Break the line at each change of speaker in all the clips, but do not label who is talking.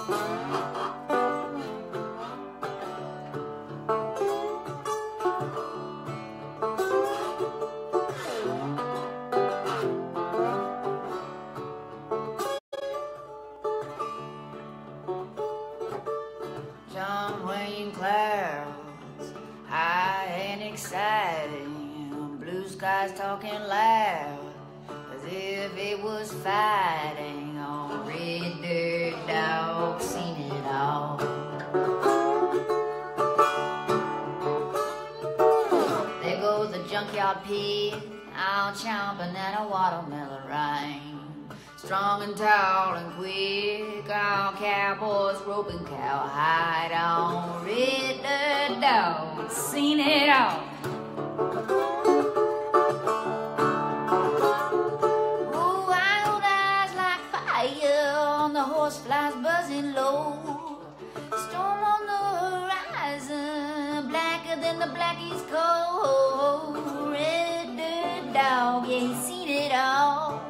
Clouds, high and exciting, blue skies talking loud, as if it was fighting on red dirt dog, seen it all. There goes the junkyard pig, out chomping at a watermelon rind. Strong and tall and quick, all cowboys roping cowhide on red dirt dog, seen it all. Oh, wild eyes like fire on the horseflies buzzing low. Storm on the horizon, blacker than the blackest coal. Red dirt dog, yeah, he's seen it all.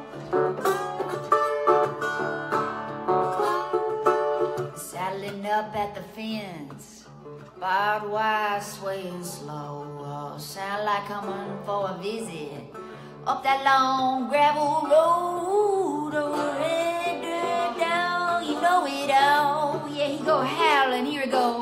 Saddling up at the fence, barbed wire swaying slow. Oh, sound like coming for a visit up that long gravel road. Oh, red dirt dog, you know it all. Yeah, he go howling, here it goes.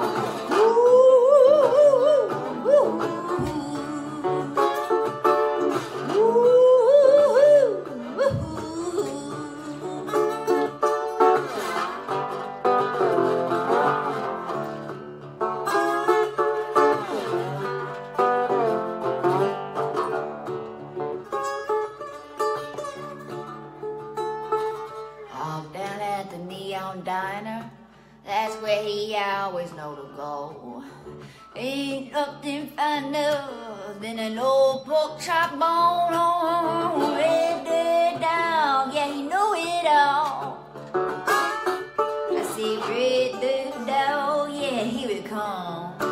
Down at the neon diner, that's where he always know to go. Ain't nothing finer than an old pork chop bone on red dirt dog. Yeah, he know it all. I see red dirt dog, yeah, here it comes.